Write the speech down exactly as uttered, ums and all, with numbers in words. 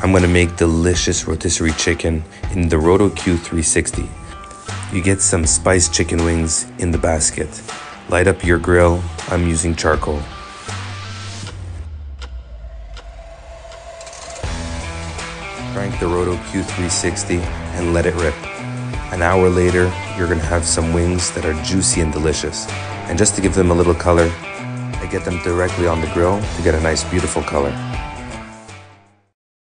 I'm gonna make delicious rotisserie chicken in the Roto Q three sixty. You get some spiced chicken wings in the basket. Light up your grill. I'm using charcoal. Crank the Roto Q three sixty and let it rip. An hour later, you're gonna have some wings that are juicy and delicious. And just to give them a little color, I get them directly on the grill to get a nice, beautiful color.